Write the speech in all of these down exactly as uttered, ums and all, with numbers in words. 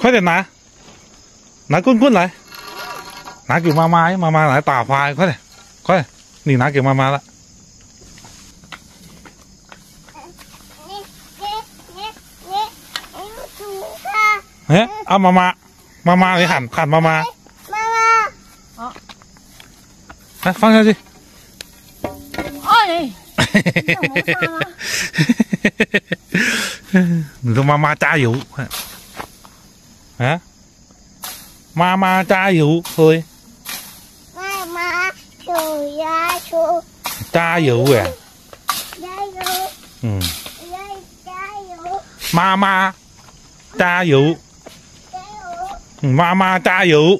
快点拿，拿棍棍来，拿给妈妈，妈妈来打发，快点，快点，你拿给妈妈了。 你你你你你煮它。 哎，啊妈妈，妈妈，你喊喊妈妈。 妈妈。 好。 来放下去。 哎。 你说妈妈加油，快！啊，妈妈加油，thôi。 妈妈手呀手。 加油哎！ 加油！ 嗯。 加油！ 妈妈加油！ 加油！ 嗯，妈妈加油！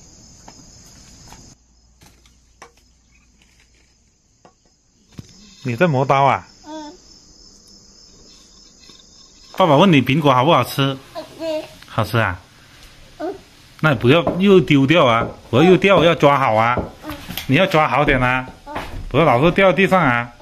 你在磨刀啊？ 嗯。 爸爸问你苹果好不好吃？ 嗯。 好吃啊？ 嗯。 那你不要又丢掉啊！不要又掉，要抓好啊！ 嗯。 你要抓好点啊！不要老是掉地上啊！